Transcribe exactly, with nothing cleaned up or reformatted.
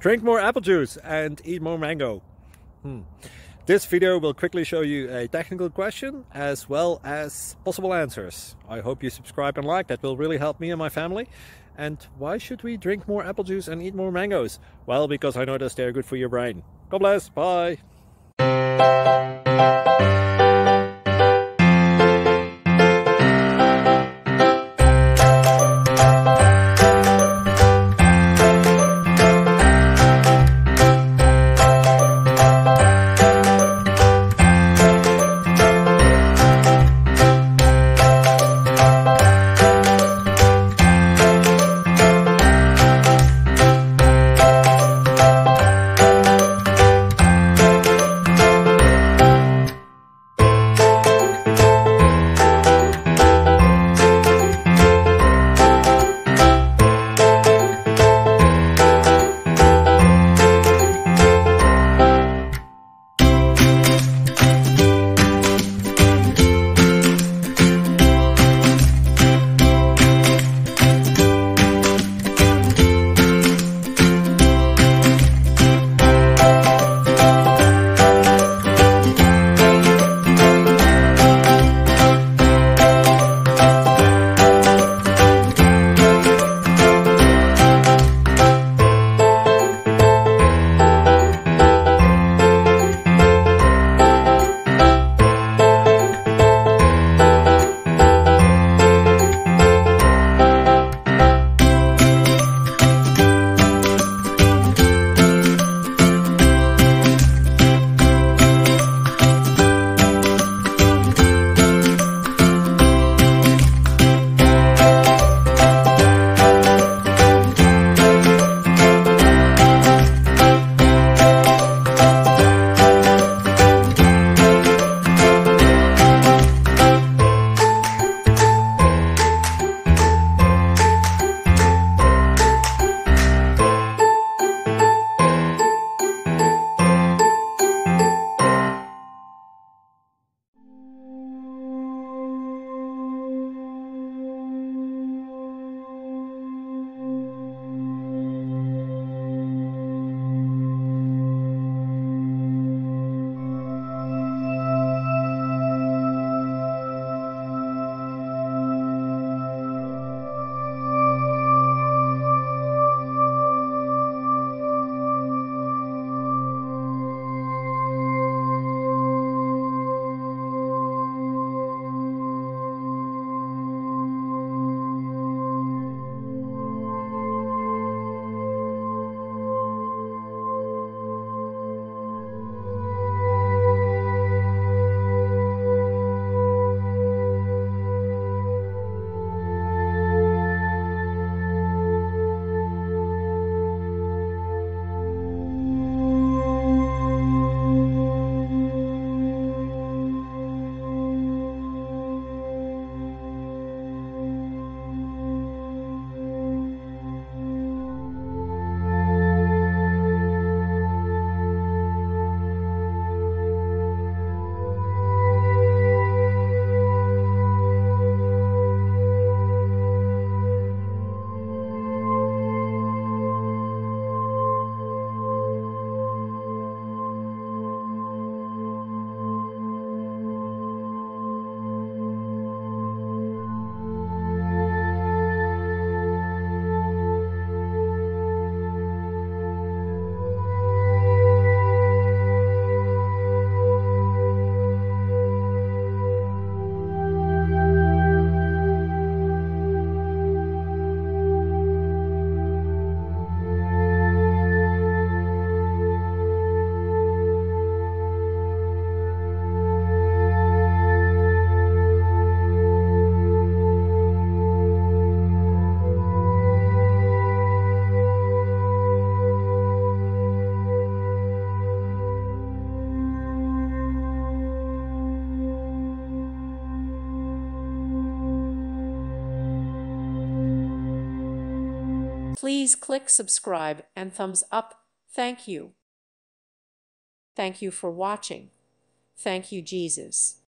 Drink more apple juice and eat more mango. Hmm. This video will quickly show you a technical question as well as possible answers. I hope you subscribe and like, that will really help me and my family. And why should we drink more apple juice and eat more mangoes? Well, because I noticed they're good for your brain. God bless, bye! Please click subscribe and thumbs up. Thank you. Thank you for watching. Thank you, Jesus.